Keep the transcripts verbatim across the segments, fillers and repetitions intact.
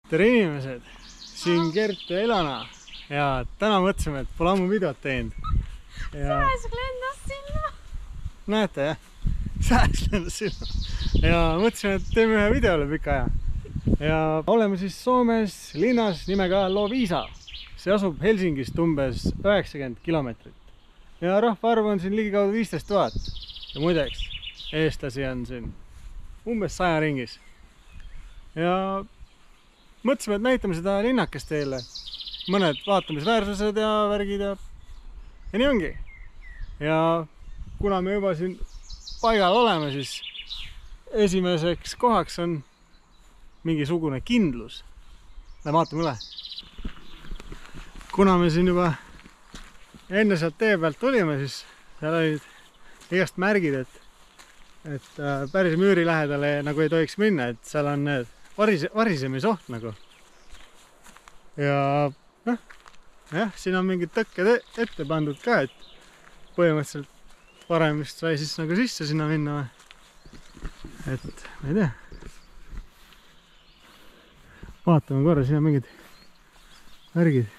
tere inimesed, siin Gert ja Ilona ja täna mõtlesime, et pole ammu videot teinud. Sääsk lendas sinna. Näete jah? Sääsk lendas sinna. Ja mõtlesime, et teeme ühe video üle pika aja. Ja oleme siis Soomes linnas nimega Loviisa. See asub Helsingist umbes üheksakümmend kilomeetrit. Ja rahvaarv on siin ligikaudu viisteist tuhat. Ja muideks, eestlasi on siin umbes saja ringis. Ja mõtlesime, et näitame seda linnakest teile. Mõned vaatamisväärsused ja värgid ja, ja nii ongi. Ja kuna me juba siin paigal oleme, siis esimeseks kohaks on mingisugune kindlus. Lähe vaatame üle. Kuna me siin juba enne sealt tee pealt olime, siis seal olid igast märgid, et, et päris müüri lähedale nagu ei tohiks minna, et seal on need varise, varisemisoht nagu. Ja noh, jah, siin on mingid tõkked ette pandud ka, et põhimõtteliselt varem vist sai siis nagu sisse sinna minna. Et ma ei tea. Vaatame korra, siin on mingid värgid.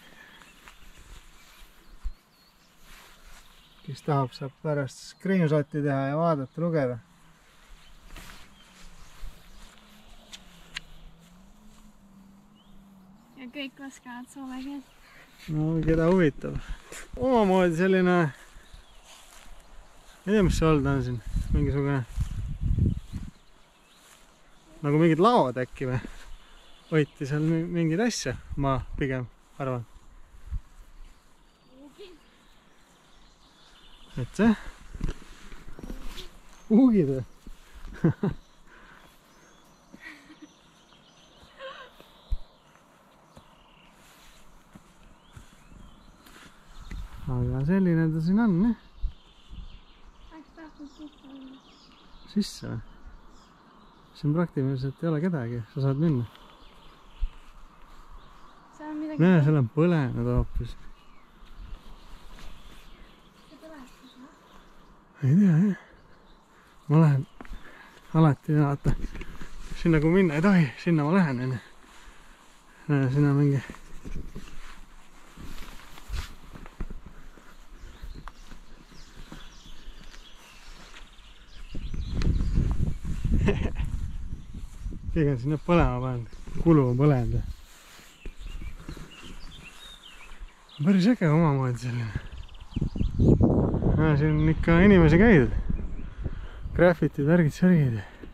Kes tahab, saab pärast screenshoti teha ja vaadata, lugeda. Ja kõik oskavad soome keelt. No, keda huvitab. Omamoodi selline, ei tea, mis see olnud on siin, mingisugune, nagu mingid laod äkki või. Hoiti seal mingid asja, ma pigem arvan. Et see? Uugid või? Aga selline ta siin on, ne? Äks tahtnud sisse olla? Sisse või? Siin praktiliselt ei ole kedagi, sa saad minna. Seal on midagi... Näe, seal on põlenud hoopis. Ei tea, jah. Ma lähen alati, vaata, sinna kui minna ei tohi, sinna ma lähen, enne. Näe, sinna mingi... Keegi on sinna põlema pannud, kulu on põlenud. Päris äge omamoodi selline. Ja, siin on ikka inimesi käidud. Graffitid, värgid, särgid.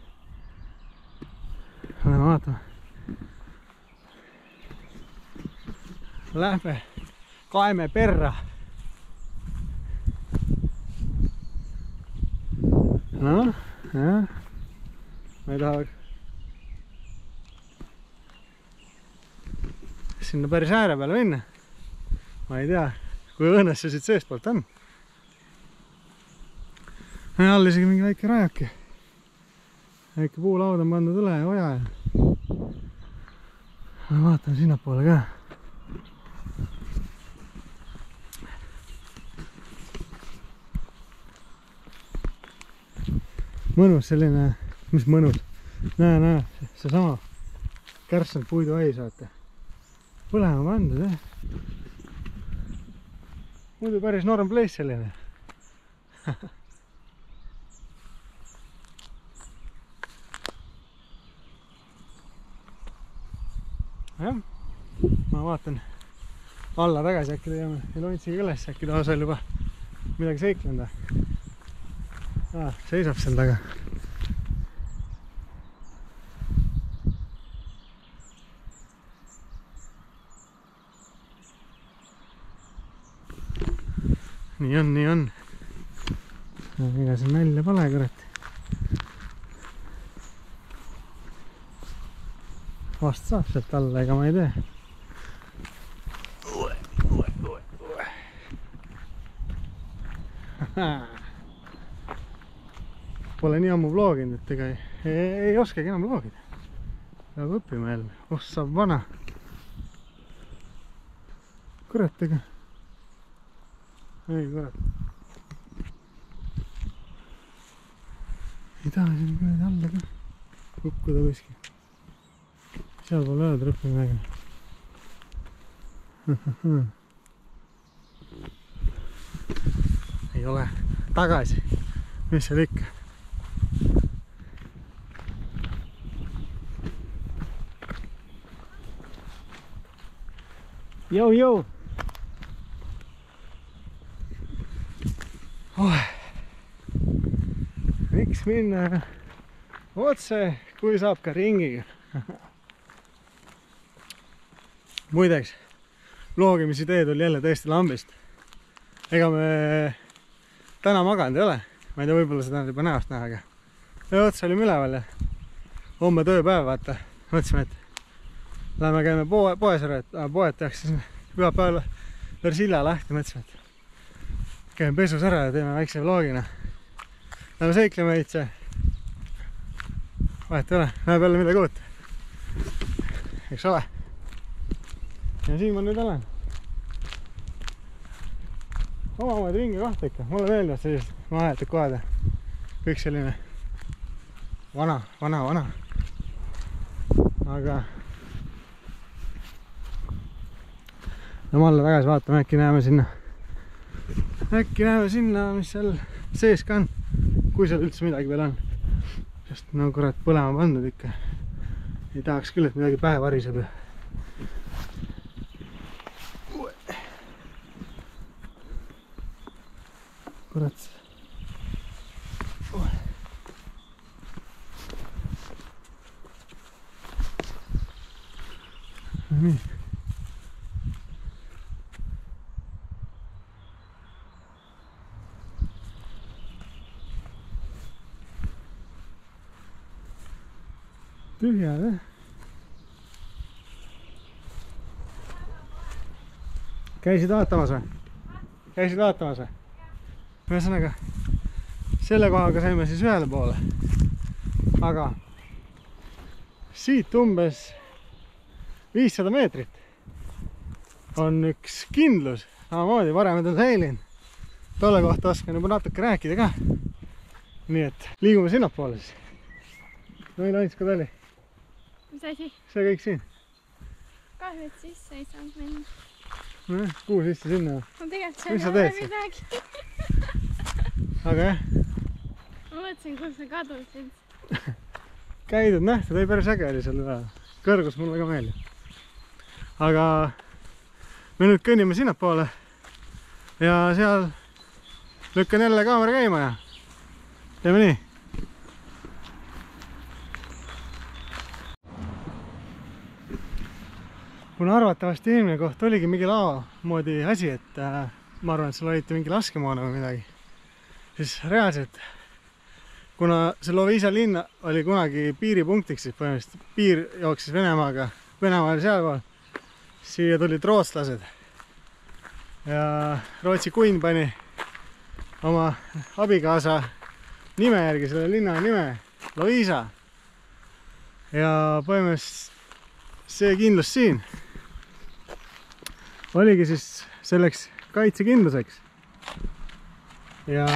Lähme vaatame. Lähme kaeme perra. No, jah. Ma ei taha sinna päris ääre peale minna. Ma ei tea, kui õõnes see siit seestpoolt on. Ja all isegi mingi väike rajake. Väike puulaud on pandud üle ja oja. Ma vaatan sinna poole ka. Mõnus selline, mis mõnus. Näe, näe, see sama kärsanud puidu ai saate. Põlema pandud, jah. Muidu päris norm place selline. Jah, ma vaatan alla tagasi, äkki teeme Ilontsiga üles, äkki ta osal juba midagi seiklenda. Ah, seisab seal taga. Nii on, nii on. Ega see nälja pole, kurat. Vast saab sealt alla, ega ma ei tee. Pole nii ammu vloginud, et ega ei, ei, ei oskagi enam vlogida. Peab õppima jälle. Oh, saab vana. Kurat, ega. Ei, kurat. Ei taha siin kuradi alla ka kukkuda kuskil. seal pole üle trüppi midagi. Ei ole. Tagasi. Mis seal ikka? Jou, jou! Oh. Miks minna otse, kui saab ka ringiga? Muideks, loogimisideed oli jälle täiesti lambist. Ega me täna maganud ei ole. Ma ei tea, võib-olla seda on juba näost näha, aga ja otsa olime üleval ja homme tööpäev, vaata. Mõtlesime, et läheme käime poe, poes ära, et poed tehakse siis pühapäeval Versilla lahti. Mõtlesime, et käime pesus ära ja teeme väikse vlogina. Läheme seikleme veitse. Vahet ei ole, näeb jälle midagi uut. Eks ole. Ja siin ma nüüd olen. Omamaid ringi kohta ikka. Mulle meeldivad sellised maajatud kohad ja kõik selline vana, vana, vana. Aga lähme alla tagasi vaatame, äkki näeme sinna. Äkki näeme sinna, mis seal sees ka on. Kui seal üldse midagi veel on. Sest no kurat põlema pandud ikka. Ei tahaks küll, et midagi pähe variseb. Kurat. Nii. Tühjad, eh? Käisid vaatamas või? Käisid vaatamas või? Ühesõnaga, selle kohaga saime siis ühele poole. Aga siit umbes viissada meetrit on üks kindlus. Samamoodi varemad on säilinud. Tolle kohta oskan juba natuke rääkida ka. Nii et liigume sinna poole siis. No ei Lainska tali. Mis asi? See kõik siin. Kahju, et sisse ei saanud minna. No jah, kuhu sisse sinna? No tegelikult seal Mis sa ei ole teed siin? midagi. Aga jah. Ma mõtlesin, kus sa kadusid. Käidud nähtud, ei päris äge oli seal üle. Kõrgus mulle ka meeldib. Aga me nüüd kõnnime sinna poole. Ja seal lükkan jälle kaamera käima ja teeme nii. Kuna arvatavasti eelmine koht oligi mingi lao moodi asi, et äh, ma arvan, et seal olite mingi laskemoona või midagi. Siis reaalselt, kuna see Loviisa linn oli kunagi piiripunktiks, siis põhimõtteliselt piir jooksis Venemaaga, Venemaa oli seal pool, siia tulid rootslased. Ja Rootsi kunn pani oma abikaasa nime järgi, selle linna nime, Loviisa. Ja põhimõtteliselt see kindlus siin oligi siis selleks kaitsekindluseks. Ja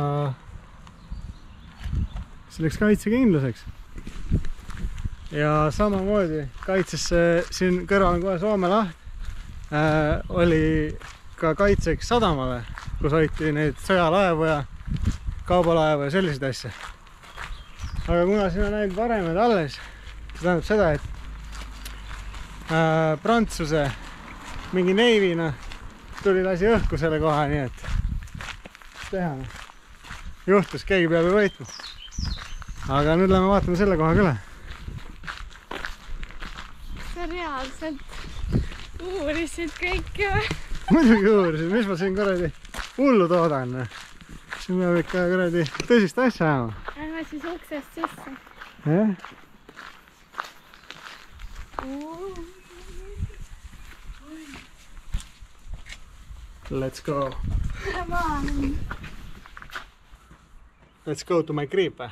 selleks kaitsekindluseks. Ja samamoodi kaitses siin kõrval on kohe Soome laht. Äh, oli ka kaitseks sadamale, kus hoiti neid sõjalaevu ja kaubalaevu ja selliseid asja. Aga kuna siin on näinud varemed alles, see tähendab seda, et äh, Prantsuse mingi neivina tuli lasi õhku selle koha, nii et teha. Juhtus, keegi peab ju võitma. Aga nüüd lähme vaatame selle koha küle. Sa reaalselt uurisid kõike või? Muidugi uurisid, mis ma siin kuradi hullu toodan. Siin peab ikka kuradi tõsist asja ajama. Lähme siis uksest sisse. Jah? Let's go. Come on. Let's go to my crib. Väga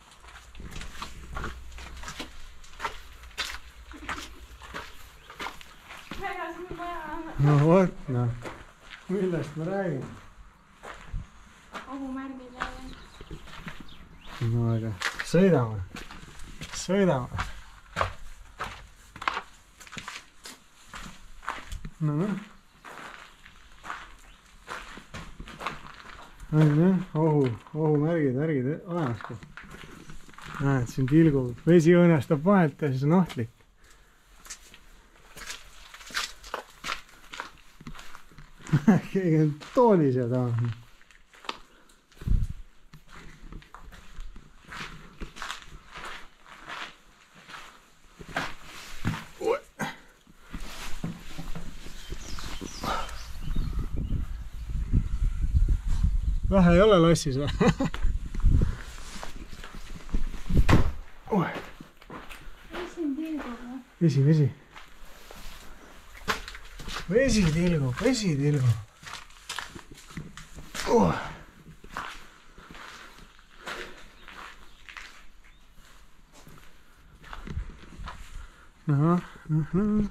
sul vaja on. No vot, noh. Millest ma räägin? Ohumärgid jälle. No aga sõidame. Sõidame. no on jah, ohu, ohumärgid, värgid olemas. Näed, siin tilgub, vesi õõnestab vahelt ja siis on ohtlik. Keegi on tooli seal taha. Vähe ei ole lossis või? Vesi tilgub või? Vesi, vesi. Vesi tilgub, vesi tilgub. Oh. No, no, no.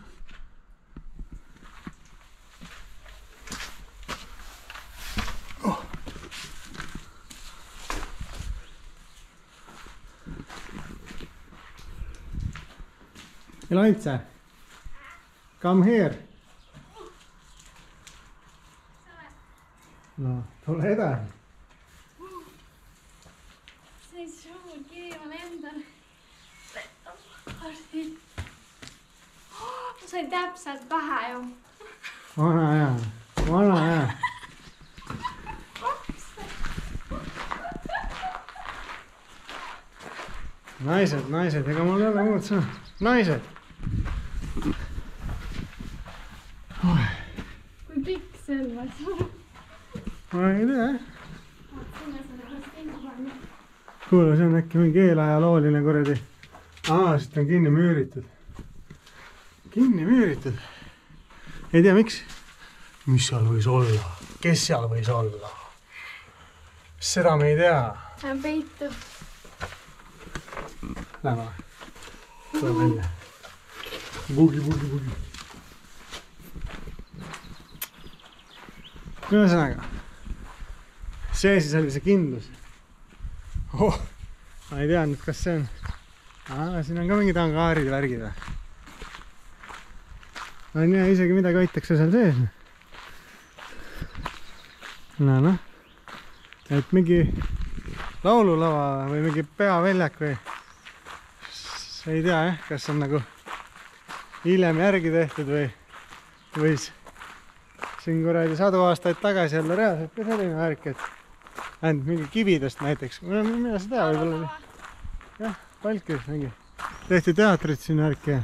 Eloitse, come here. No, tule edasi. See on suur kivi, ma lendan. Ma sain täpselt pähe ju. Vana hea, vana hea. Naised, naised, ega mul ei ole muud sõna. Naised. Kui pikk see on? Ma ei tea. Kuule, see on äkki mingi eelajalooline kuradi. Aa, siit on kinni müüritud. Kinni müüritud. Ei tea, miks? Mis seal võis olla? Kes seal võis olla? Seda me ei tea. Peitu. Lähme. Tuleb välja. Bugi, bugi, bugi. Ühesõnaga. See siis oli see kindlus. Oh, ma ei teadnud, kas see on. Aa, siin on ka mingid angaarid värgid või? On jah, isegi midagi hoitakse seal sees. No, noh. Et mingi laululava või mingi peaväljak või ei tea jah, kas on nagu hiljem järgi tehtud või võis siin kuradi sadu aastaid tagasi jälle reaalselt ka selline värk, et ainult mingi kividest näiteks, mina seda tea võib-olla oli jah, palkis mingi tehti teatrit siin värki ja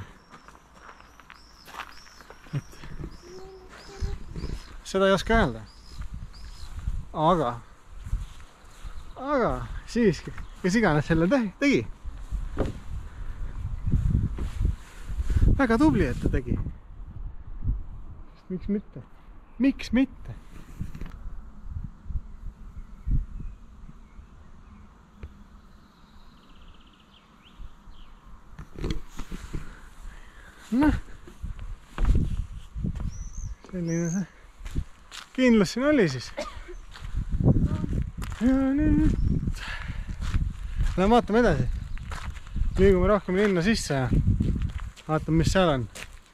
et seda ei oska öelda, aga aga siiski, kes iganes selle tegi väga tubli, et ta tegi. Miks mitte? Miks mitte? Noh. Selline see kindlus siin oli siis. Ja nüüd. Lähme vaatame edasi. Liigume rohkem linna sisse ja vaatame, mis seal on.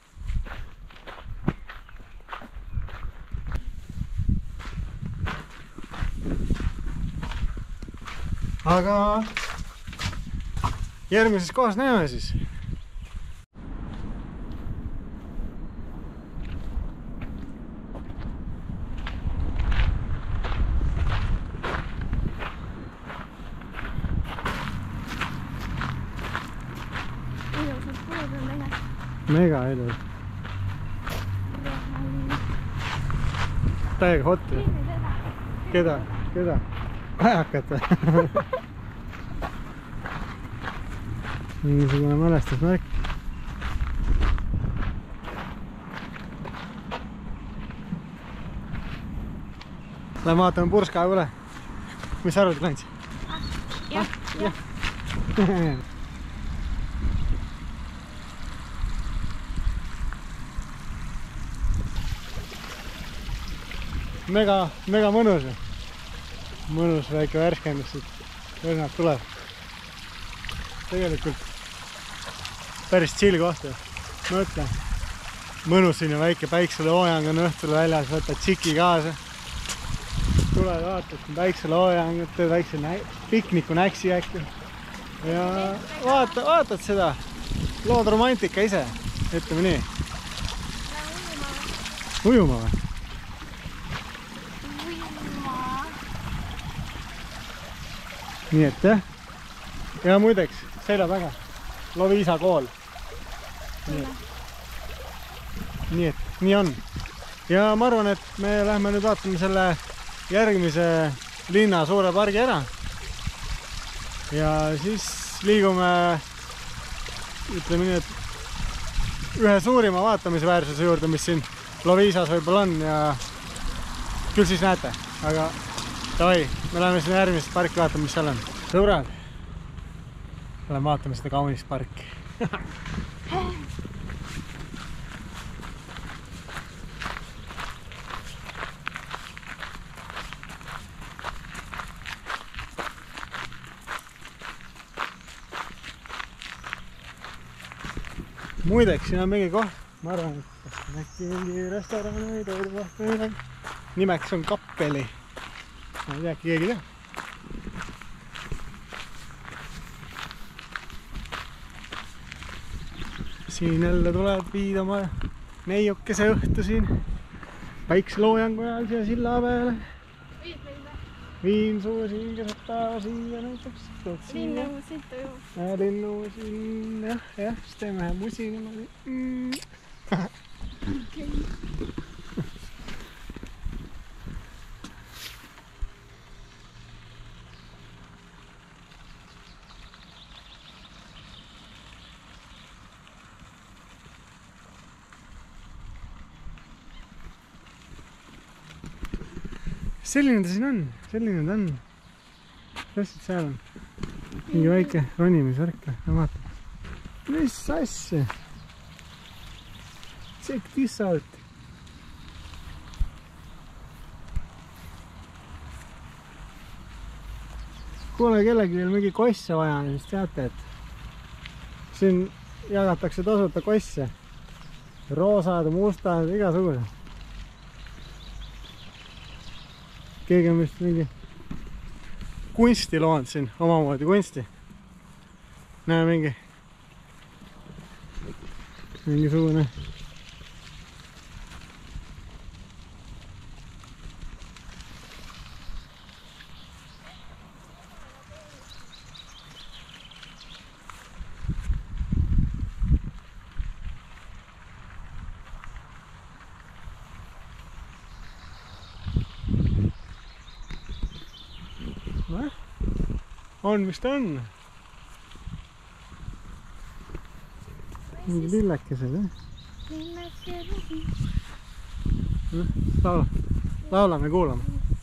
Aga järgmises kohas näeme siis. Mega ilus. Täiega hot või? Keda? Keda? Ajakat või? Mingisugune mälestusmärk. Lähme vaatame purskkaevu üle. Mis sa arvad, Klants? Jah, jah. Mega, mega mõnus. Mõnus väike värskendus siit. Õrnalt tuleb. Tegelikult päris chill koht. Ma ütlen. mõnus siin väike päikseloojang on õhtul väljas, võtad tšiki kaasa. Tuled vaatad päikseloojangut, teed väikse nä pikniku näksi äkki. Ja vaata, vaatad seda. Lood romantika ise, ütleme nii. Ujuma või? Ujuma. Nii et jah. Ja muideks, selja taga. Loviisa kool. Nii et. nii et, nii on. Ja ma arvan, et me lähme nüüd vaatame selle järgmise linna suure pargi ära. Ja siis liigume, ütleme nii, et ühe suurima vaatamisväärsuse juurde, mis siin Loviisas võib-olla on ja küll siis näete. Aga davai, me läheme sinna järgmist parki vaatama, mis seal on. Sõbrad, lähme vaatame seda kaunist parki. Muideks, siin on mingi koht, ma arvan, et äkki mingi restoran või toidukoht või midagi. Nimeks on Kappeli. Ma ei tea, äkki keegi tea. Siin jälle tuleb viid oma neiukese õhtu siin. Päikseloojangu ajal siia silla peale. Viin suue siin keset päeva siia näiteks. Linnu siit ju. Linnu siin, jah, jah, siis teeme ühe musi niimoodi. Mm. Okay. Selline ta siin on, selline ta on. Täpselt seal on mingi väike ronimisvärk. Vaata. Mis asja? Check this out. Kuule kellegi veel mingi kosse vaja, siis teate, et siin jagatakse tasuta kosse. Roosad, mustad, igasugused. Keegi on vist mingi kunsti loonud siin, omamoodi kunsti. Näe mingi mingisugune on, mis ta on? Mingi lillekesed, eh? Lillekesed. Laula. Laulame, kuulame.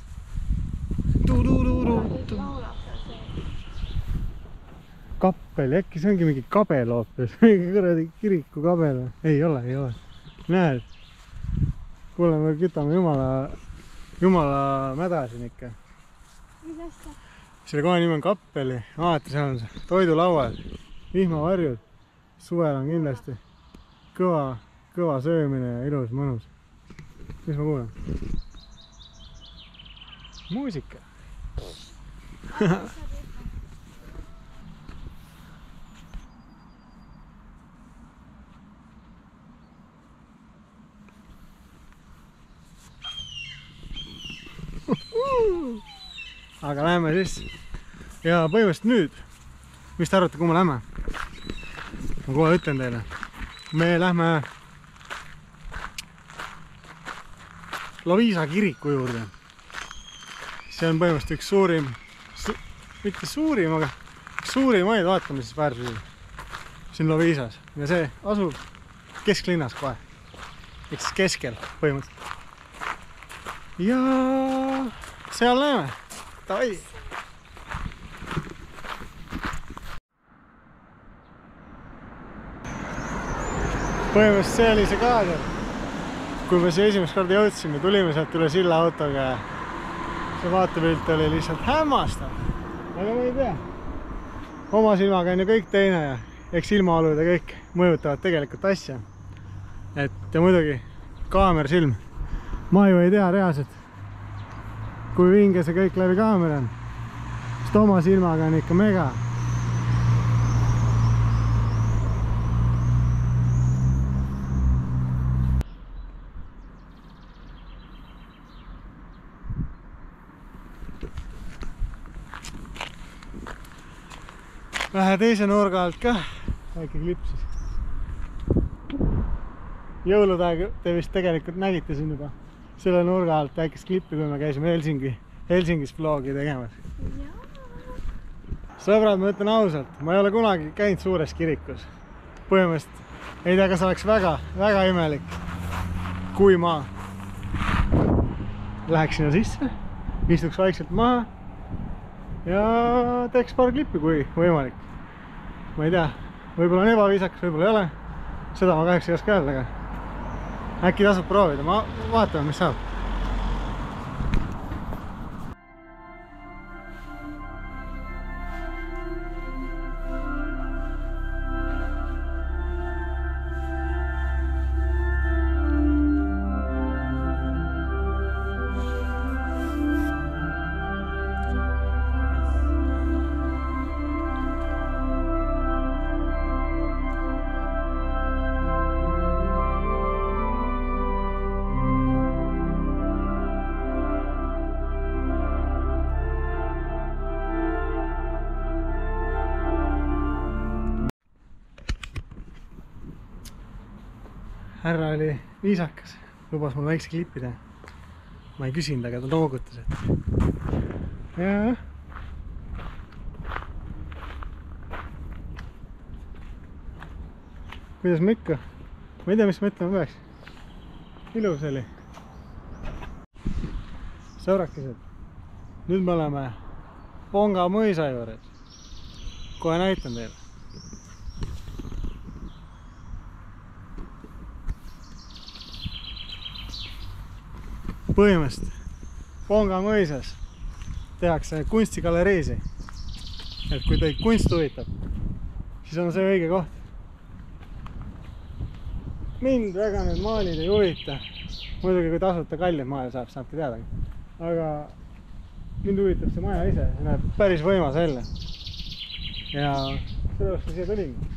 Kappel, äkki see ongi mingi kabel hoopis. Mingi kuradi kiriku kabel. Ei ole, ei ole. Näed. Kuule, me kütame jumala, jumala mäda siin ikka. Mis asja? Selle koha nimi on Kappeli, vaata seal on see toidulauad, vihmavarjud, suvel on kindlasti kõva, kõva söömine ja ilus, mõnus. Mis ma kuulen? Muusika. Aga läheme siis. Ja põhimõtteliselt nüüd, mis te arvate, kuhu me lähme? Ma kohe ütlen teile. Me lähme Loviisa kiriku juurde. See on põhimõtteliselt üks suurim, su, mitte suurim, aga üks suurimaid vaatamisväärsusi siin Loviisas. Ja see asub kesklinnas kohe. Eks keskel põhimõtteliselt. Ja seal näeme. Davai! Põhimõtteliselt see oli see kaader. Kui me see esimest korda jõudsime, tulime sealt üle silla autoga ja see vaatepilt oli lihtsalt hämmastav. Aga ma ei tea. Oma silmaga on ju kõik teine ja eks ilmaolud ja kõik mõjutavad tegelikult asja. et ja muidugi kaamera silm. Ma ju ei tea reaalselt, kui vinge see kõik läbi kaamera on. Sest oma silmaga on ikka mega. Vähe teise nurga alt ka, väike klipp siis. Jõulude aeg te vist tegelikult nägite siin juba selle nurga alt väikest klippi, kui me käisime Helsingi, Helsingis vlogi tegemas. Sõbrad, ma ütlen ausalt, ma ei ole kunagi käinud suures kirikus. Põhimõtteliselt ei tea, kas oleks väga, väga imelik, kui ma läheks sinna sisse, istuks vaikselt maha ja teeks paar klippi, kui võimalik. Ma ei tea, võib-olla on ebaviisakas, võib-olla ei ole. Seda ma kahjuks ei oska öelda, aga äkki tasub proovida. Ma vaatame, mis saab. Härra oli viisakas, lubas mul väikse klippi teha. Ma ei küsinud, aga ta noogutas, et ja. Kuidas ma ikka? Ma ei tea, mis mõtlema peaks. Ilus oli. Sõbrakesed, nüüd me oleme Ponga mõisa juures. Kohe näitan teile. Põhimõtteliselt Ponga mõisas tehakse kunstigalereesi. Et kui teid kunst huvitab, siis on see õige koht. Mind väga need maalid ei huvita. Muidugi kui tasuta kallid maja saab, saabki teada. Aga mind huvitab see maja ise, see näeb päris võimas välja. Ja sellepärast ma siia tulin.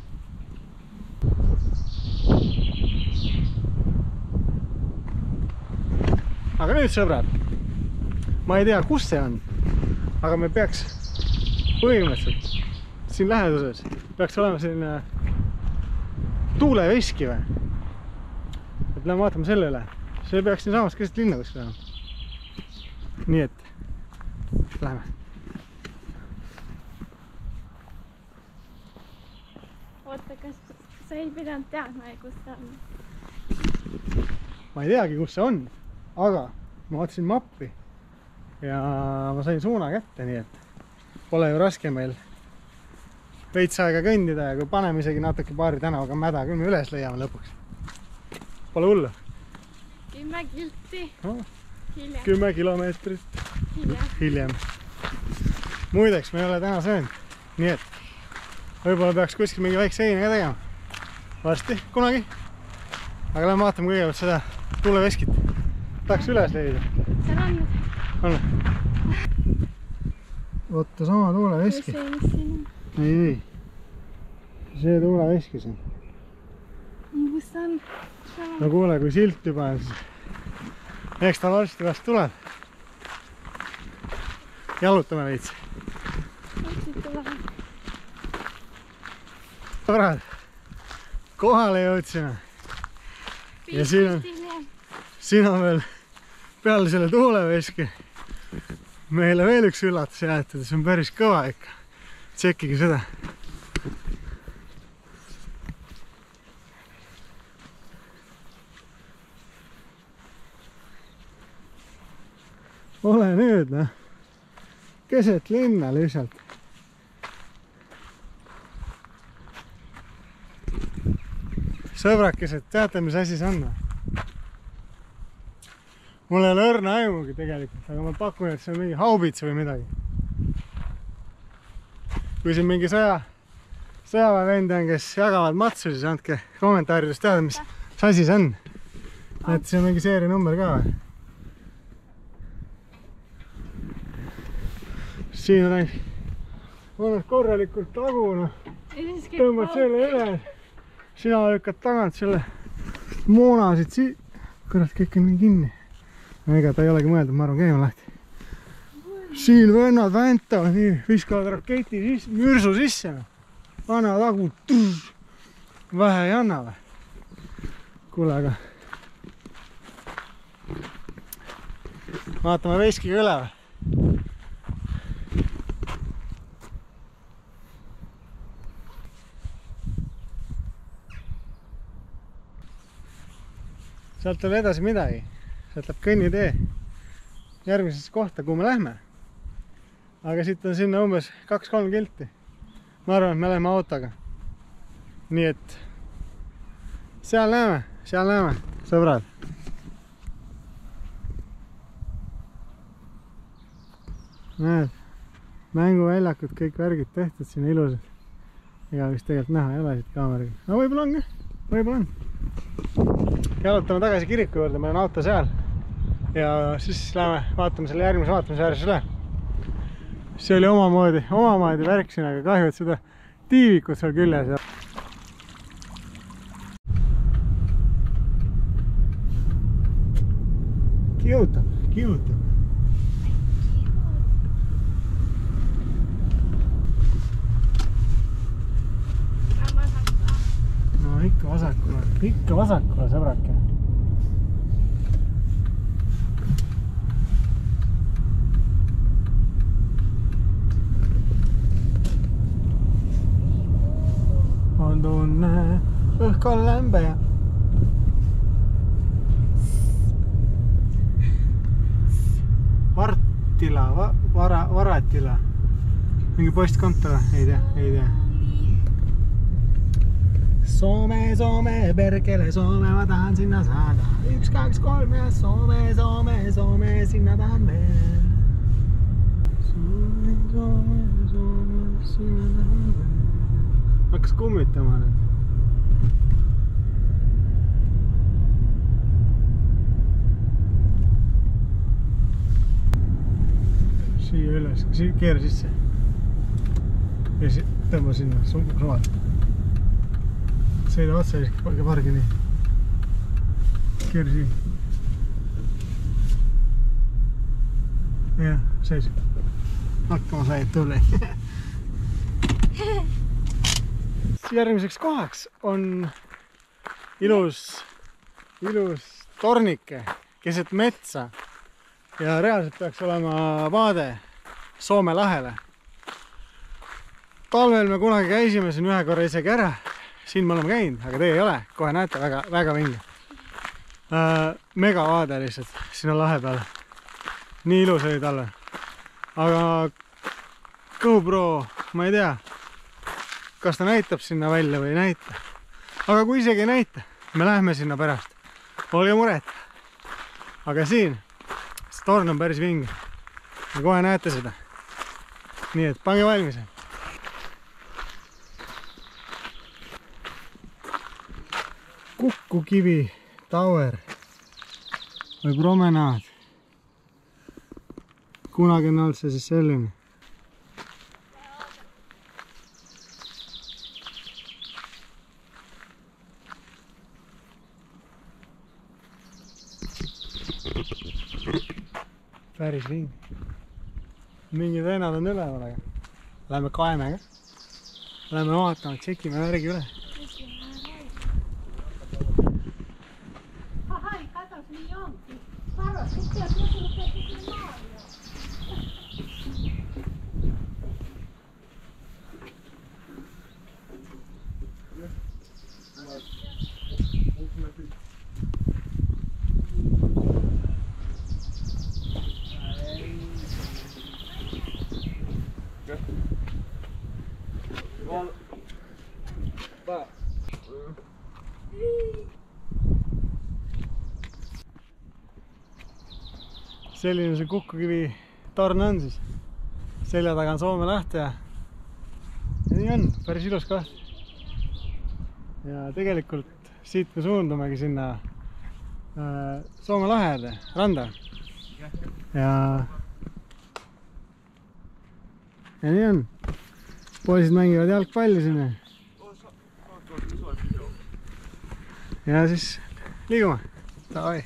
Aga nüüd, sõbrad, ma ei tea, kus see on, aga me peaks põhimõtteliselt siin läheduses peaks olema selline tuuleveski või? Et lähme vaatame selle üle. See peaks siin samas keset linna kuskil olema. Nii et lähme. Oota, kas sa ei pidanud teadma, kus see on? Ma ei teagi, kus see on. Aga ma vaatasin mappi ja ma sain suuna kätte, nii et pole ju raske meil veits aega kõndida ja kui paneme isegi natuke paari tänavaga mäda, küll me üles leiame lõpuks. Pole hullu. Kümme kilti. No, hiljem. Kümme kilomeetrit hiljem. hiljem. Muideks, me ei ole täna söönud, nii et võib-olla peaks kuskil mingi väikse heine ka tegema. Varsti, kunagi. Aga lähme vaatame kõigepealt seda tuuleveskit. Tahaks üles leida. Seal on. On. Võtta sama tuuleveski. See, mis siin on. Ei, ei. See tuuleveski siin. Kus on? No kuule, kui silt juba on, siis eks ta varsti vast tuleb. Jalutame veits. Siit tuleb. Sõbrad, kohale jõudsime. Ja siin on, siin on veel peale selle tuuleveski meile veel üks üllatus jäetud, see on päris kõva ikka. Tšekkige seda. Ole nüüd, noh. Keset linna lihtsalt. Sõbrakesed, teate, mis asi see on? Mul ei ole õrna aimugi tegelikult, aga ma pakun, et see on mingi haubits või midagi. Kui siin mingi sõja, sõjaväevend on, kes jagavad matsu, siis andke kommentaarides teada, mis mis asi see on? Et see on mingi seerianumber ka või? Siin on ainult mõned korralikult tagu, noh. Tõmbad selle üle. Sina lükkad tagant selle moonasid siit. Kurat, kõik on nii kinni. Ega ta ei olegi mõeldud, ma arvan, käima lahti. Siin vennad väntavad, nii viskavad raketi sisse, mürsu sisse. Anna tagu, vähe ei anna või? Kuule, aga vaatame veiskiga üle või? Sealt tuleb edasi midagi. Sealt läheb kõnnitee järgmisesse kohta, kuhu me lähme. Aga siit on sinna umbes kaks-kolm kilti. Ma arvan, et me läheme autoga. Nii et seal näeme, seal näeme, sõbrad. Näed, mänguväljakud, kõik värgid tehtud siin ilusad. Ega vist tegelikult näha ei ole siit kaameriga. No võib-olla on ka, võib-olla on. Jalutame tagasi kiriku juurde, meil on auto seal. Ja siis läheme vaatame selle järgmise vaatamise ääres üle. See oli omamoodi, omamoodi värk siin, aga kahju, et seda tiivikut seal küljes. Kiutab, kiutab. No ikka vasakule, ikka vasakule, sõbrake. On tunne, õhk on lämbe ja Vartila, va, vara, Varatila. Mingi postkontor, ei tea, ei tea. Soome, Soome, perkele Soome, ma tahan sinna saada. Üks, kaks, kolm ja Soome, Soome, Soome, sinna tahan veel. Soome, Soome, Soome, sinna tahan veel. Hakkas kummitama nüüd. Siia üles, keera sisse. Ja tõmba sinna, suvad. Sõida otsa ja palge pargi nii. Keera siia. Jah, seis. Hakkama said tubli. Järgmiseks kohaks on ilus, ilus tornike keset metsa ja reaalselt peaks olema vaade Soome lahele. Talvel me kunagi käisime siin ühe korra isegi ära, siin me oleme käinud, aga teie ei ole, kohe näete, väga, väga vinge. Äh, mega vaade lihtsalt, siin on lahe peale. Nii ilus oli talvel. Aga GoPro, ma ei tea, kas ta näitab sinna välja või ei näita. Aga kui isegi ei näita, me läheme sinna pärast. Olge muret. Aga siin, see torn on päris vinge. Ja kohe näete seda. Nii et pange valmis. Kukkukivi Tower või promenaad. Kunagi on olnud see siis selline. Päris vingi. Mingid vennad on üleval, aga läheme kaemega. Läheme vaatama, tšekime värgi üle. Ahai, kato, see nii ongi. Karro, kus tead, kus tead, kus tead maal? Selline see Kukkukivi torn on siis. Selja taga on Soome laht ja nii on, päris ilus koht. Ja tegelikult siit me suundumegi sinna äh, Soome lahe äärde, randa. Ja, ja nii on. Poisid mängivad jalgpalli sinna. Ja siis liigume. Davai.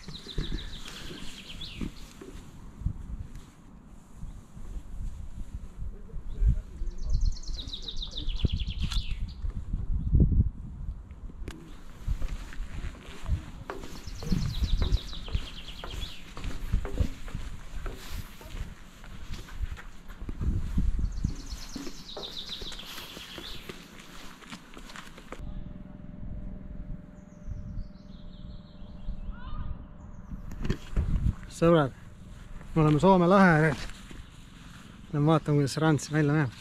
Sõbrad, me oleme Soome lahe ääres. Lähen vaatame, kuidas see rand siin välja näeb.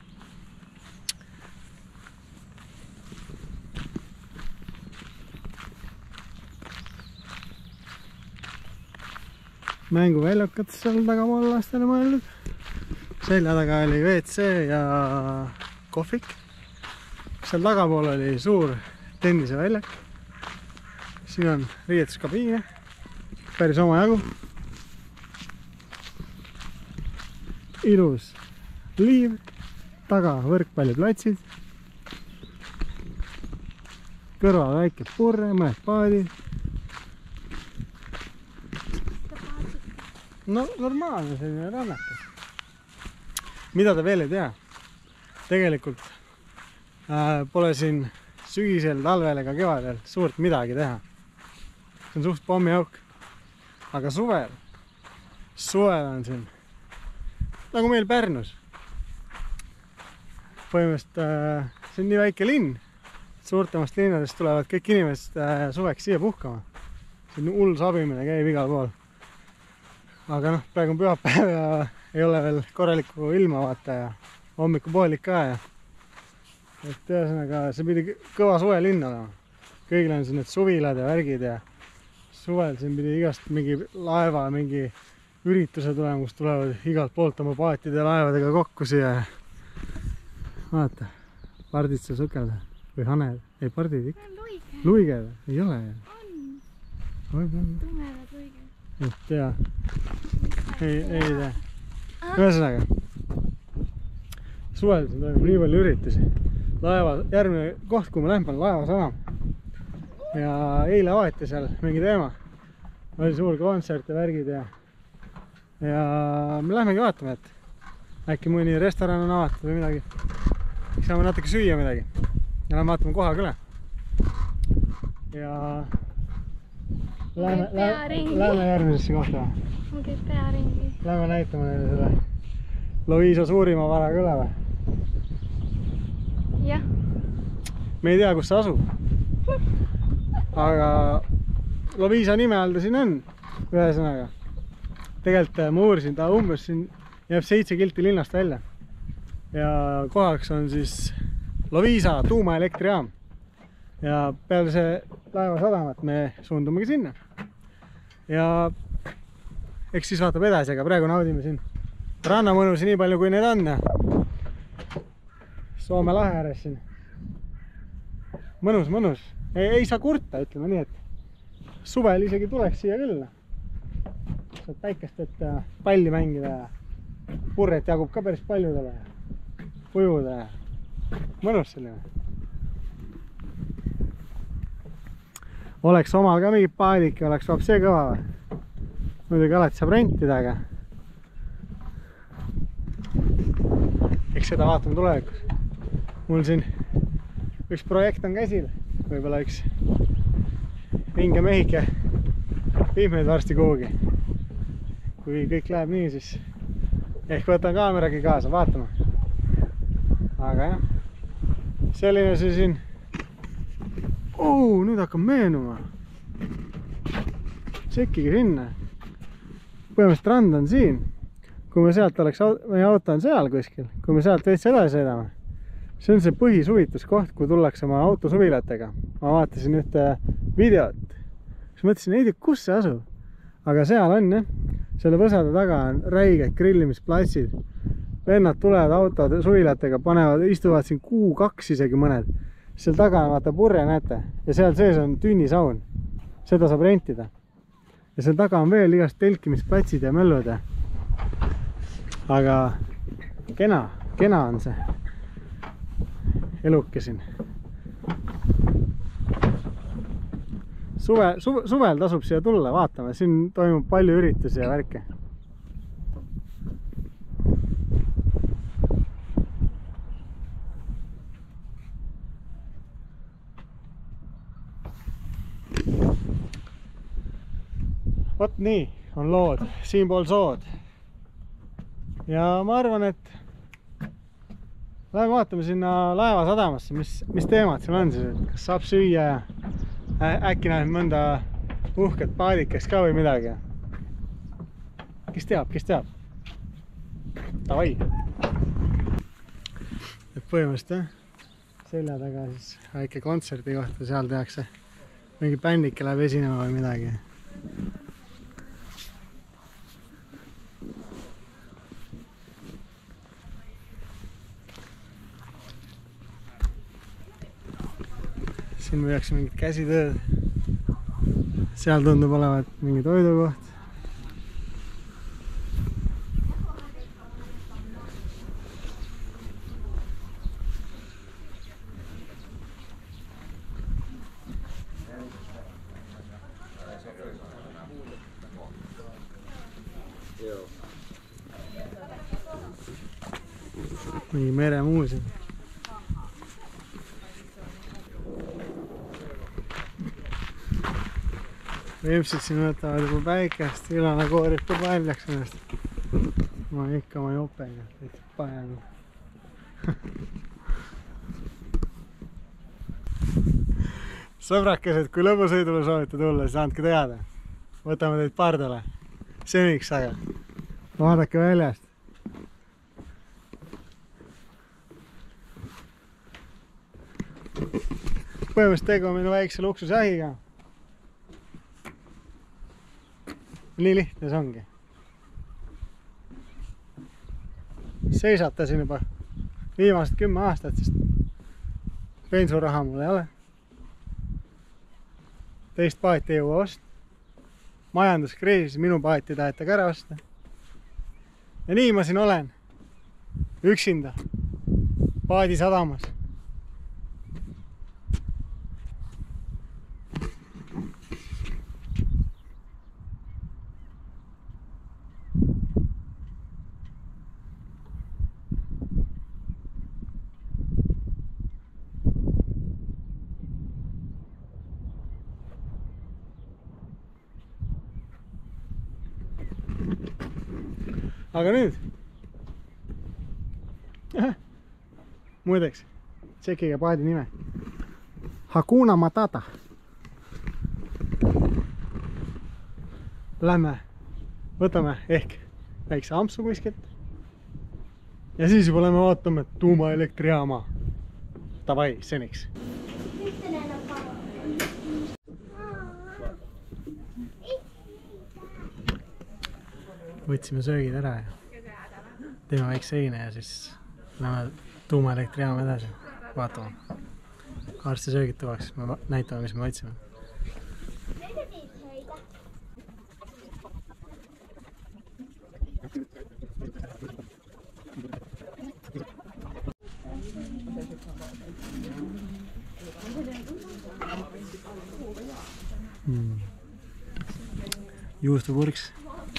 Mänguväljakad seal tagamaal lastele mõeldud. Selja taga oli W C ja kohvik. Seal tagapool oli suur tenniseväljak. Siin on riietuskabiine. Päris oma jagu. Ilus liiv, taga võrkpalliplatsid, kõrval väike purre, mõned paadid. No normaalne selline rannakas. Mida ta veel ei tea? Tegelikult äh, pole siin sügisel, talvel ega kevadel suurt midagi teha. See on suht pommiauk. Aga suvel, suvel on siin nagu meil Pärnus. Põhimõtteliselt äh, see on nii väike linn. Suurtemast linnadest tulevad kõik inimesed äh, suveks siia puhkama. See on hull sabimine käib igal pool. Aga noh, praegu on pühapäev ja ei ole veel korralikku ilma vaata ja hommikupoolik ka. Ja. Et ühesõnaga, see pidi kõva suvelinn olema. Kõigil on siin need suvilad ja värgid ja suvel siin pidi igast mingi laeva, mingi ürituse tulemus tulevad igalt poolt oma paatide ja laevadega kokku siia. Vaata, pardid seal sukelda või haned, ei pardid ikka. Luige. Luige ei ole. On. Tumedad luige. Ei tea. Ei, ei tea. Ühesõnaga, suvel siin toimub nii palju üritusi. Laeva, järgmine koht, kui me lähme, on Laeva Sanam. Ja eile avati seal mingi teema. Oli suur kontsert ja värgid ja ja me lähmegi vaatame, et äkki mõni restoran on avatud või midagi. Saame natuke süüa midagi. Ja lähme vaatame koha küla. Ja lähme, lähme, lähme järgmisesse kohta. Mul käib pea ringi. Lähme näitame neile selle Loviisa suurima vara küla või? Jah. Me ei tea, kus see asub. Aga Loviisa nime all ta siin on. Ühesõnaga. Tegelikult ma uurisin, ta umbes siin jääb seitse kilti linnast välja. Ja kohaks on siis Loviisa tuumaelektrijaam. Ja peale see Laeva Sadamat me suundumegi sinna. Ja eks siis vaatab edasi, aga praegu naudime siin rannamõnusi nii palju, kui neid on. Soome lahe ääres siin. Mõnus, mõnus. Ei, ei saa kurta, ütleme nii, et suvel isegi tuleks siia küll. Saad päikest, et palli mängida ja purret jagub ka päris paljudele ja ujuda ja mõnus selline. Oleks omal ka mingi paadiki, oleks vaab see kõva või? Muidugi alati saab rentida, aga eks seda vaatame tulevikus. Mul siin üks projekt on käsil, võib-olla üks vinge mehike viib meid varsti kuhugi. Kui kõik läheb nii, siis ehk võtan kaameragi kaasa, vaatame. Aga jah, selline see siin. Oo, nüüd hakkab meenuma. Tšekkige sinna. Põhimõtteliselt rand on siin. Kui me sealt oleks, meie auto on seal kuskil, kui me sealt veits edasi sõidame. See on see põhisuvituskoht, kui tullakse oma autosuvilatega. Ma vaatasin ühte videot. Siis mõtlesin, ei tea, kus see asub. Aga seal on, jah. Selle võsade taga on räiged grillimisplatsid. Vennad tulevad autod suvilatega, panevad, istuvad siin kuu kaks isegi mõned. seal taga on vaata purje, näete, ja seal sees on tünnisaun. Seda saab rentida. Ja seal taga on veel igast telkimisplatsid ja möllud. Aga kena, kena on see eluke siin. Suve, suve, suvel tasub siia tulla, vaatame, siin toimub palju üritusi ja värke. Vot nii on lood, siinpool sood. Ja ma arvan, et läheme vaatame sinna laevasadamasse, mis, mis teemad seal on siis, kas saab süüa ja äkki näed mõnda uhket paadikest ka või midagi. Kes teab, kes teab? Tavai! Et põhimõtteliselt jah, selja taga siis väike kontserdi kohta, seal tehakse mingi bändike läheb esinema või midagi. Siin müüakse mingid käsitööd. Seal tundub olevat mingi toidukoht. Mingi meremuuseum. Vimsid siin võtavad juba päikest, Ilana koorib ka paljaks ennast. Ma ikka oma jopega, et pajan. Sõbrakesed, kui lõbusõidule soovite tulla, siis andke teada. Võtame teid pardale. Seniks aga. Vaadake väljast. Põhimõtteliselt tegu minu väikse luksusjahiga. Nii lihtne see ongi. Seisatasin juba viimased kümme aastat, sest bensuraha mul ei ole. Teist paati ei jõua osta. Majanduskriisis minu paati tahetakse ära osta. Ja nii ma siin olen. Üksinda. Paadi sadamas. Aga nüüd muideks, tšekkige paadi nime Hakuna Matata. Lähme, võtame ehk väikse ampsu kuskilt ja siis juba lähme vaatame tuumaelektrijaama. Tavai, seniks. Võtsime söögid ära ja teeme väikse eine ja siis lähme tuumaelektrijaama edasi vaatama. Varsti söögid tuvaks, me näitame, mis me võtsime. Hmm. Juustupurks.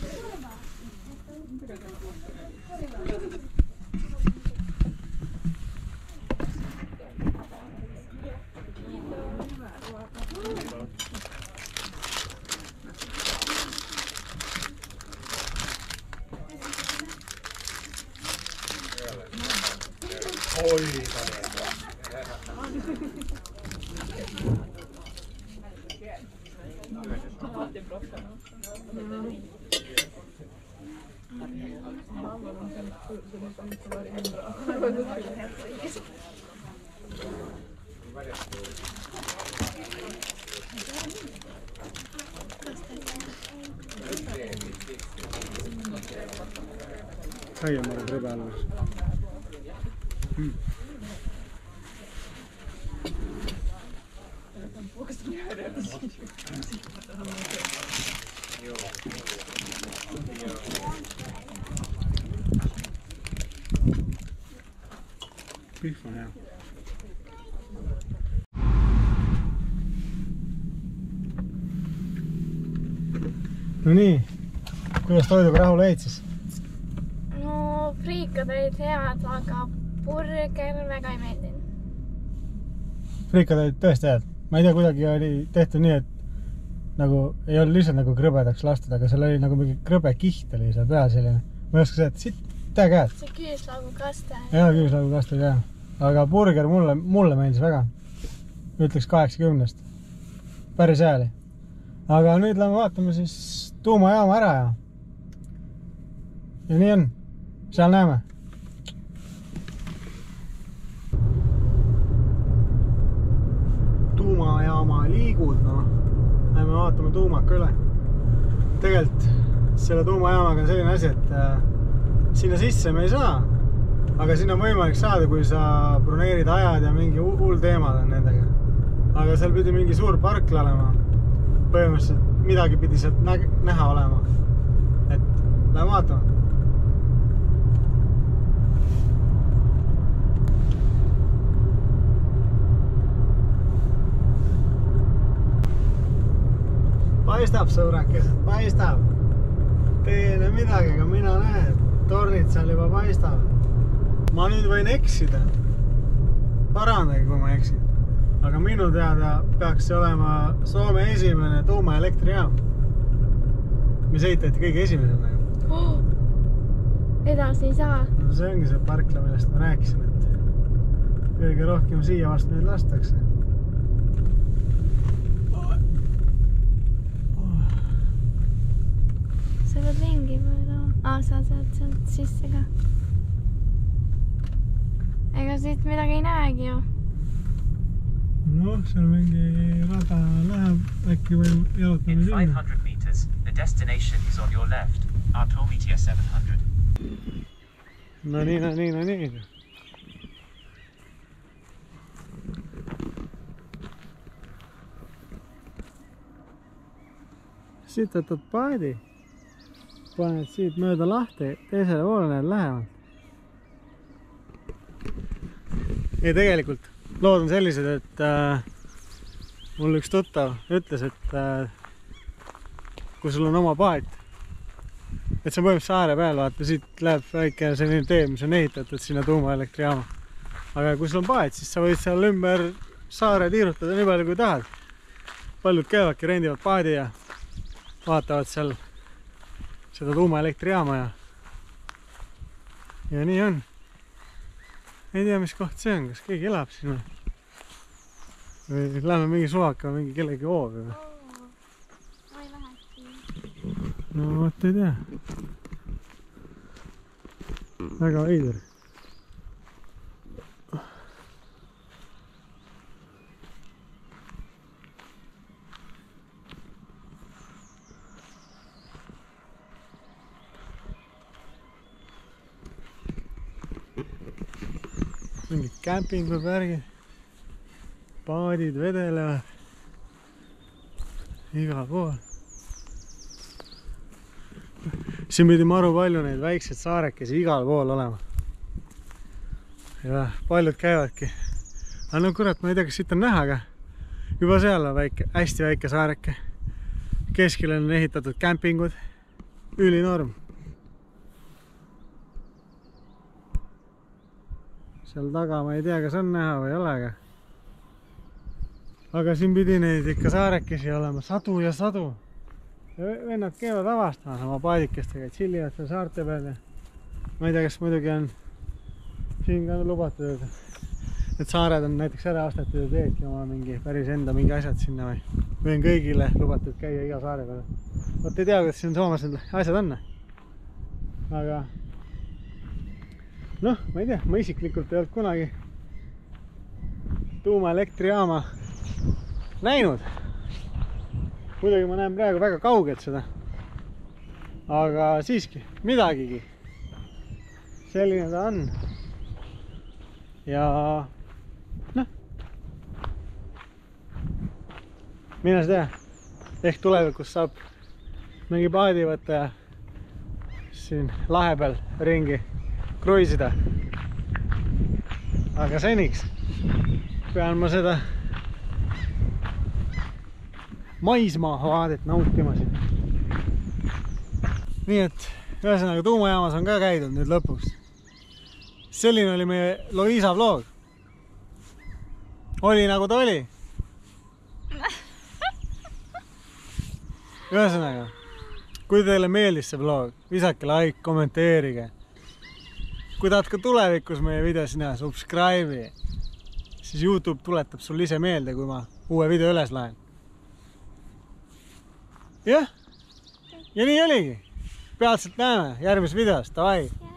Oi, Saiamaale rõbe alles. Hmm. Pihv on hea. No nii, kuidas toiduga rahule jäid siis? No friikad olid head, aga burger väga ei meeldinud. Friikad olid tõesti head. Ma ei tea, kuidagi oli tehtud nii, et nagu ei olnud lihtsalt nagu krõbedaks lastud, aga seal oli nagu mingi krõbe kiht oli seal peal selline. Ma ei oska see, et siit täiega head. See küüslaugu kaste. Jaa, küüslaugu kaste oli hea. Aga burger mulle, mulle meeldis väga. Ütleks kaheksakümnest. Päris hea oli. Aga nüüd lähme vaatame siis tuumajaama ära ja ja nii on. Seal näeme. Tuumajaama liigud, no. Lähme vaatame tuumaka üle. Tegelikult selle tuumajaamaga on selline asi, et äh, sinna sisse me ei saa. Aga sinna on võimalik saada, kui sa broneerid ajad ja mingi hull teemad on nendega. Aga seal pidi mingi suur parkla olema. Põhimõtteliselt midagi pidi sealt nä näha olema. Et lähme vaatama. Paistab, sõbrakesed, paistab. Teene midagi, aga mina näen. Tornid seal juba paistab. Ma nüüd võin eksida. Parandage, kui ma eksin. Aga minu teada peaks see olema Soome esimene tuumaelektrijaam. Mis ehitati kõige esimesena. Oh, edasi ei saa. No see ongi see parkla, millest ma rääkisin, et kõige rohkem siia vastu neid lastakse. Sa pead ringi võõra. Aa, sa saad sealt sisse ka. Ega siit midagi ei näegi ju. No, seal mingi rada läheb, äkki või jalutame In sinna. five hundred meters, the destination is on your left. Artometia seven hundred. No nii, no nii, no nii. Siit võtad paadi. Paned siit mööda lahti, teisele poole need lähevad. Ja tegelikult lood on sellised, et äh, mul üks tuttav ütles, et äh, kui sul on oma paat, et see on põhimõtteliselt saare peal, vaata, siit läheb väike selline tee, mis on ehitatud sinna tuumaelektrijaama. Aga kui sul on paat, siis sa võid seal ümber saare tiirutada nii palju kui tahad. Paljud käivadki, rendivad paadi ja vaatavad seal seda tuumaelektrijaama ja ja nii on. Ei tea, mis koht see on, kas keegi elab siin või? Või lähme mingi suvaka, mingi kellegi hoovi või? Ma ei läheki. No vot ei tea. Väga veider. Mingid kämpingud, värgid, paadid vedelevad igal pool. Siin pidi maru palju neid väikseid saarekesi igal pool olema. Ja paljud käivadki. Aga no kurat, ma ei tea, kas siit on näha, aga juba seal on väike, hästi väike saareke. Keskil on ehitatud kämpingud. Ülinorm. Seal taga ma ei tea, kas on näha või ei ole, aga aga siin pidi neid ikka saarekesi olema sadu ja sadu. Ja vennad käivad avastamas oma paadikestega, chillivad seal saarte peal ja ma ei tea, kas muidugi on siin ka lubatud, et saared on näiteks ära astetud ja teedki oma mingi päris enda mingi asjad sinna või või on kõigile lubatud käia iga saare peal. Vot ei tea, kas siin Soomes need asjad on, aga noh, ma ei tea, ma isiklikult ei olnud kunagi tuumaelektrijaama näinud. Muidugi ma näen praegu väga kaugelt seda. Aga siiski, midagigi. Selline ta on. Ja noh. Mine sa tea. Ehk tulevikus saab mingi paadi võtta ja siin lahe peal ringi kruiisida. Aga seniks pean ma seda maismaa vaadet nautima siin. Nii et ühesõnaga tuumajaamas on ka käidud nüüd lõpuks. Selline oli meie Loviisa vlog. Oli nagu ta oli. Ühesõnaga, kui teile meeldis see vlog, visake like, kommenteerige. Kui tahad ka tulevikus meie videos näha, subscribe'i, siis YouTube tuletab sul ise meelde, kui ma uue video üles laen. Jah, ja nii oligi. Peatselt näeme järgmises videos. Davai!